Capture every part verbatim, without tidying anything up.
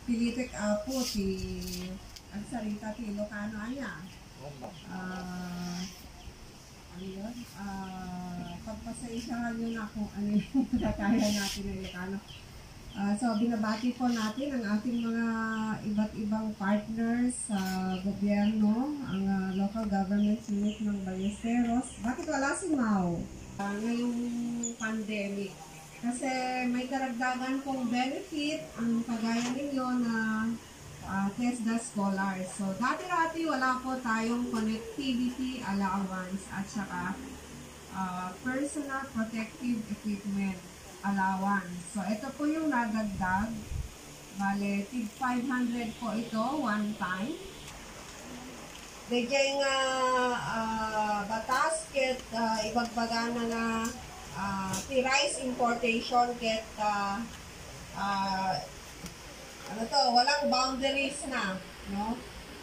Pilitek apo ti ang sarita ti Ilocano anya. Ah, ano yun? Ah, pagpasensyahan nyo na kung ano yung kakaya natin ng Ilocano. Uh, so, binabati po natin ang ating mga iba't ibang partners sa uh, gobyerno, ang uh, local government unit ng Ballesteros. Bakit wala si Mau? Uh, ngayong pandemic. Kasi may karagdagan pong benefit ang kagaya ninyo na uh, TESDA scholars. So, dati-dati wala po tayong connectivity allowance at saka uh, personal protective equipment allowance. So, ito po yung nadagdag. Bale, tig five hundred po ito, one time. Dagay nga uh, batas, ket uh, ibagbaga na nga uh, ti rice importation, ket uh, uh, ano to, walang boundaries na, no?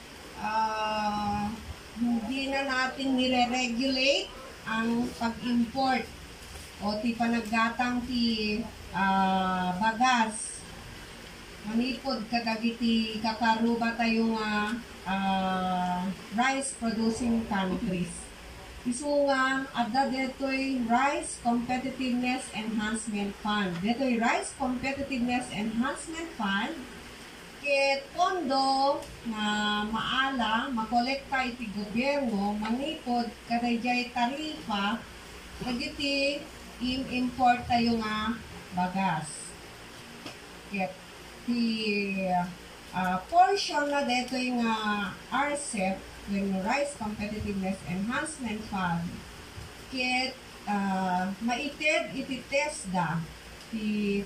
Uh, hindi na natin nire-regulate ang pag-import o ti panaggatang ti uh, bagas. Manipod kadagiti kakaruba tayong uh, uh, rice producing countries. Isu nga adda detoy Rice Competitiveness Enhancement Fund. Detoy Rice Competitiveness Enhancement Fund ket pondo nga maala makolekta iti gobyerno manipod kadayjay tarifa dagiti im-import tayo nga bagas. Ket ti uh, portion na dito yung uh, R C E P, yung Rice Competitiveness Enhancement Fund, ket uh, maited iti TESDA ti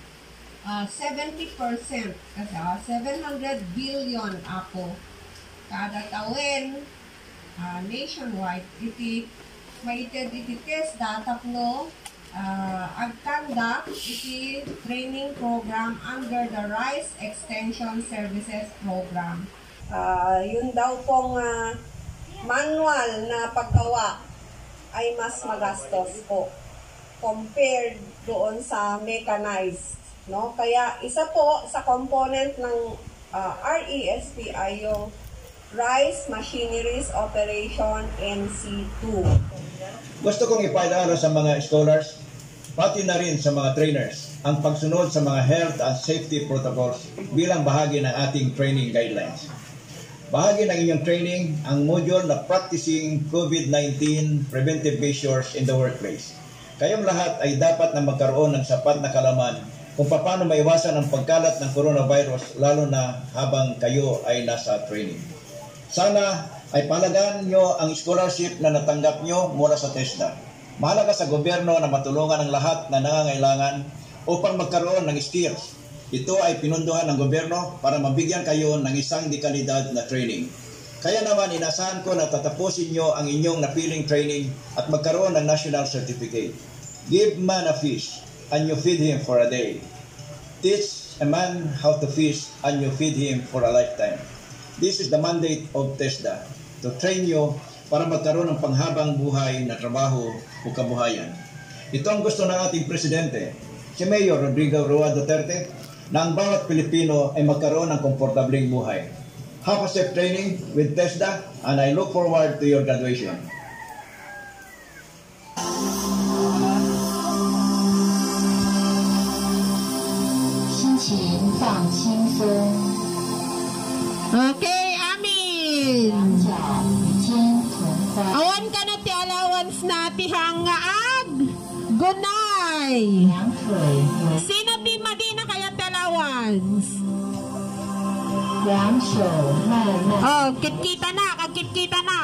uh, seventy percent kasi uh, seven hundred billion ako kada tawen uh, nationwide iti maited iti TESDA tapno uh, agkanda iti training program under the Rice Extension Services Program. Uh, yun daw pong uh, manual na paggawa ay mas magastos po compared doon sa mechanized, no? Kaya isa po sa component ng uh, R E S P ay yung Rice Machineries Operation N C two. Gusto kong ipaalala sa mga scholars, pati na rin sa mga trainers, ang pagsunod sa mga health and safety protocols bilang bahagi ng ating training guidelines. Bahagi ng inyong training ang module na Practicing COVID nineteen Preventive Measures in the Workplace. Kayong lahat ay dapat na magkaroon ng sapat na kalaman kung paano maiwasan ang pagkalat ng coronavirus lalo na habang kayo ay nasa training. Sana ay palagaan nyo ang scholarship na natanggap nyo mula sa TESDA. Mahalaga sa gobyerno na matulungan ang lahat na nangangailangan upang magkaroon ng skills. Ito ay pinunduhan ng gobyerno para mabigyan kayo ng isang dekalidad na training. Kaya naman inasahan ko na tatapusin nyo ang inyong napiling training at magkaroon ng national certificate. Give man a fish and you feed him for a day. Teach a man how to fish and you feed him for a lifetime. This is the mandate of TESDA, to train you para magkaroon ng panghabang buhay na trabaho o kabuhayan. Ito ang gusto ng ating presidente, si Mayor Rodrigo Roa Duterte, na ang bawat Pilipino ay magkaroon ng komportableng buhay. Have a safe training with TESDA and I look forward to your graduation. Okay, amin. Awan ka na ti allowance na ti hangaag. Gunay. Sino ti madina kaya ti allowance? Oh, kitkita na, kagkitkita na.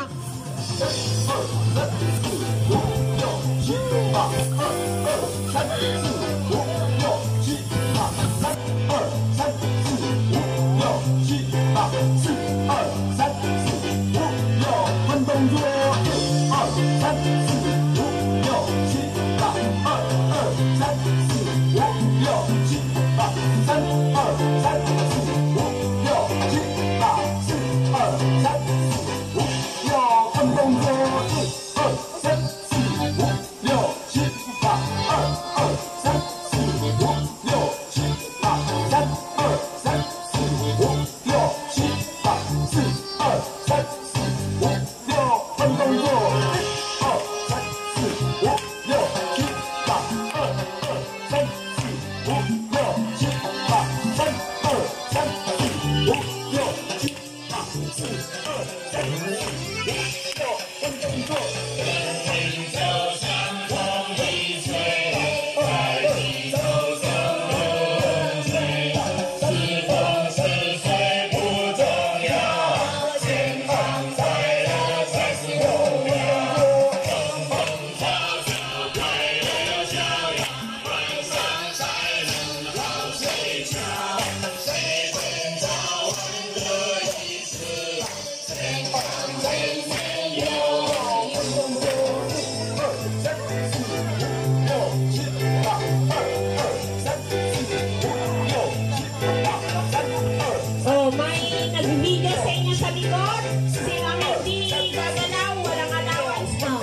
sa likod. Sino ang hindi gagalaw, walang allowance mo.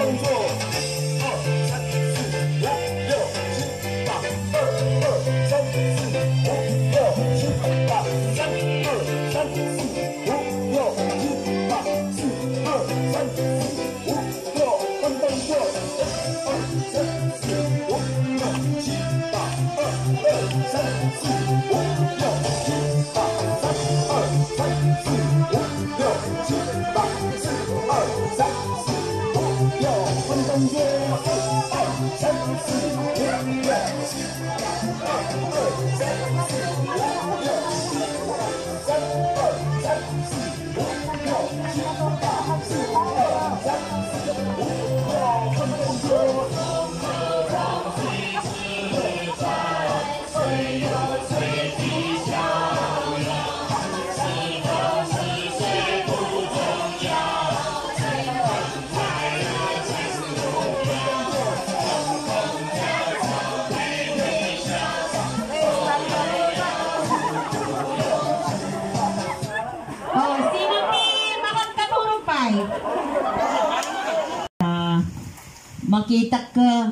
Makita ka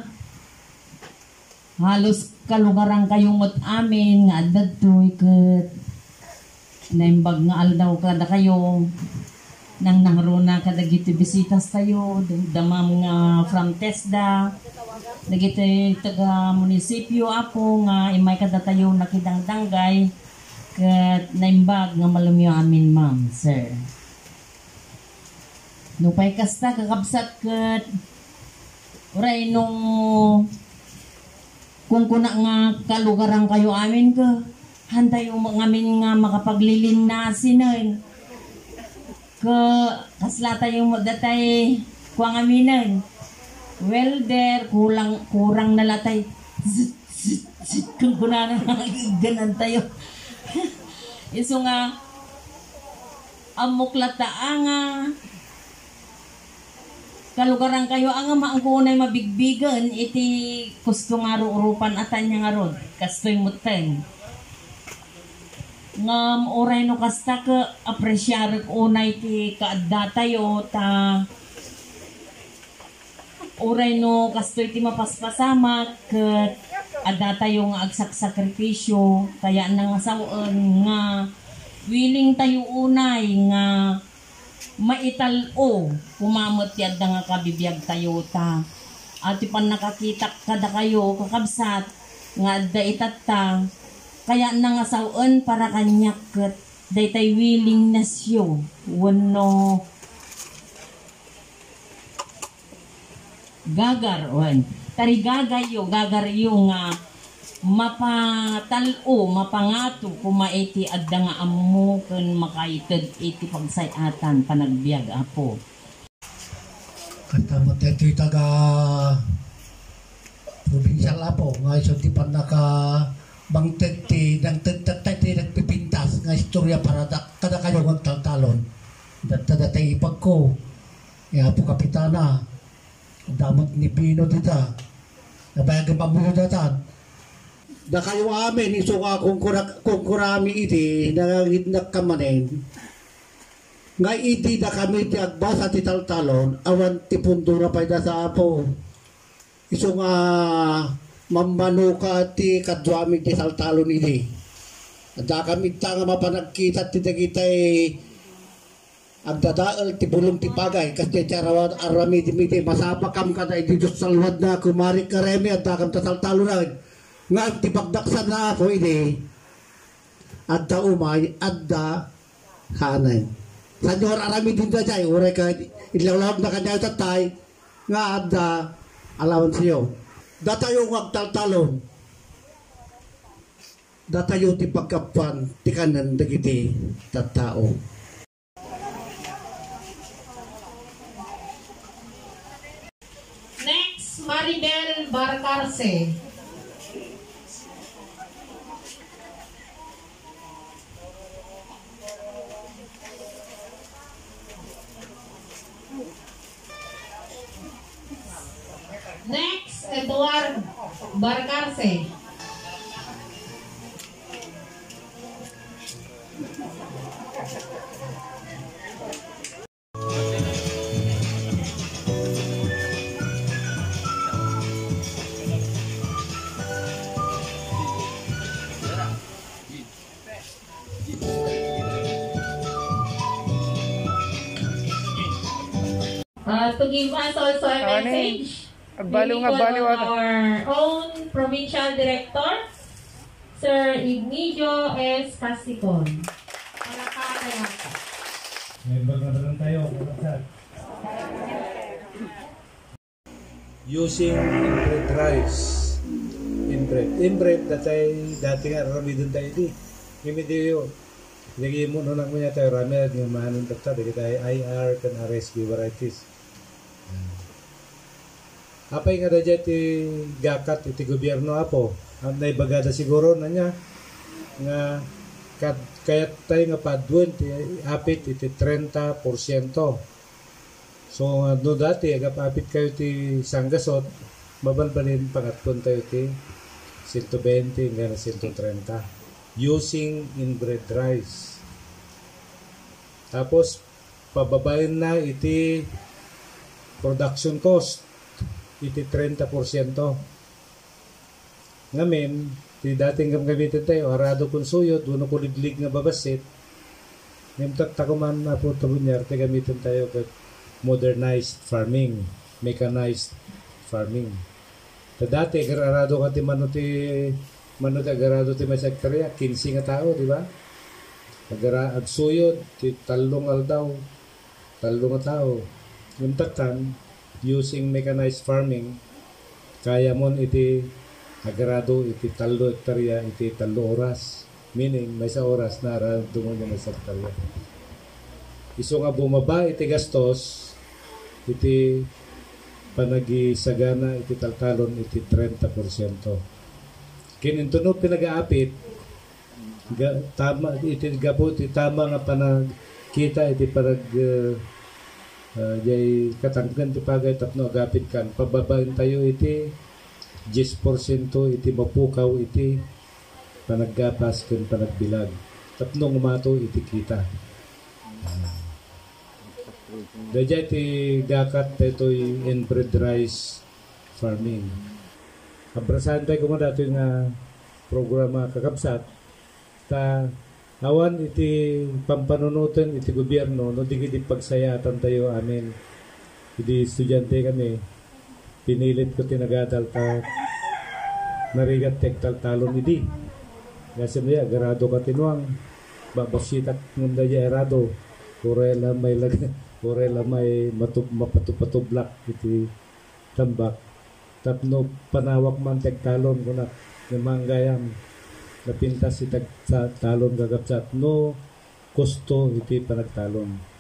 halos kalugarang kayong mat amin nga adad to'y kat naimbag nga aldaw kada kayo nang nangruna kada gito bisitas tayo damam nga from TESDA nagito taga munisipyo apo nga imay kada tayo nakidangdanggay kat naimbag nga malumyo amin ma'am sir nupay kasta kakabsat kat Uray, nung kung kuna nga kalugarang kayo amin ka, hantay yung ngamin nga makapaglilin na sinan. Ka, kaslata yung datay kuang aminan. Well, there, kulang, kurang nalatay. Zit, zit, zit, kung kuna na ganan tayo. Iso nga, amuklata nga, kalugaran kayo ang maangkunay mabigbigan iti gusto nga rurupan atan niya nga rod kastoy muteng ngam oray no kasta ka apresyar unay ti kaadda tayo ta oray no kastoy ti mapaspasama ket adda tayo nga agsaksakripisyo kaya nang asawon nga willing tayo unay nga maitalo kumamot yad nga kabibiyag tayo ta at ipan nakakita kada kayo kakabsat nga da itata kaya nang asawon para kanyak ket daytay willingness yo wano gagar wan tari gagayo gagaryo nga mapatalo mapangato kumaiti adda nga ammo ken makaited iti pagsayatan panagbiag apo katamot ito taga provincial apo nga iso ti panaka bangtet ti nang tagtatay ti nagpipintas nga istorya para da, kada kayo ng taltalon datatay ipag ko ya apo kapitana damot ni Pino dita nabayagan pamuyo datan da kayo amin iso nga kung, kung kurami iti nangangidnak kamanen nga iti da kami ti agbasa ti taltalon awan ti pundura pa da sa apo iso nga mamano ka ti kadwami ti taltalon iti da kami ta nga mapanagkita ti dagitay agdadaal ti bulong ti pagay kasi ti arawan arami ti miti masapakam ka na iti Diyos salwad na kumari ka remi at da kam ta taltalon na nga tipagdaksan na ako ini adda umay adda kanan sanyor arami din da jay ore ka ilawlaw na kanya tatay nga adda alawan siyo datayo ng taltalon datayo ti pagkapan ti kanan dagiti tattao next Maribel Barcarce. Next, Edward Barcarce. Uh, to give us also a Ano eh? message, Agbaliw we nga, call baliw on ata. our own provincial director, Sir Ignidio S. Casicon. Palakpakan. Member na lang tayo. Using inbred rice. Inbred. Inbred, datay, dati nga rami doon tayo di. Hindi yun. Lagi mo nung mo niya tayo rami at yung mahanon data. Dagi tayo I R kan R S B varieties. Apay nga da dyan ti gakat iti gobyerno apo. Ang naibagada siguro na niya nga kat, kaya tayo nga padwan ti apit iti thirty percent. So nga no dati agapapit kayo ti sanggasot mabalbalin pangatpon tayo ti one twenty nga na one thirty using inbred rice. Tapos pababayin na iti production cost iti thirty percent. Ngamin, ti dating gamitin tayo, arado kong suyot, uno kuliglig nga babasit, ngayon takuman na po ito bunyar, ti gamitin tayo kat modernized farming, mechanized farming. Ta dati, arado ka ti mano ti, mano ti agarado ti may sektorya, fifteen nga tao, di ba? Agara, agsuyot, ti talong aldaw, talong nga tao. Yung takan, using mechanized farming, kaya mon iti agarado iti talo hektarya iti talo oras, meaning may sa oras na arado mo niya may sa hektarya. Iso nga bumaba iti gastos iti panagisagana iti taltalon iti thirty percent. Kinintuno pinag-aapit ga, tama iti gabot iti tama nga panagkita iti parag uh, Uh, jay katanggan ti pagay tapno agapit kan pababain tayo iti ten percent iti mapukaw iti panaggapas ken panagbilag tapno umato iti kita. Uh, Dajay ti gakat detoy inbred rice farming. Abrasahan tayo kuma dato nga programa kakabsat ta awan iti pampanunutan iti gobyerno no di gidi pagsayatan tayo amin iti estudyante kami pinilit ko tinagadal ta narigat tektal talon idi kasi maya garado ka tinuang babasitak ng daya erado kurela may lag kurela may matub mapatupatublak iti tambak tapno panawak man tektalon kunak namanggayam napintas si tag sa talon gagapsat no gusto iti panagtalon.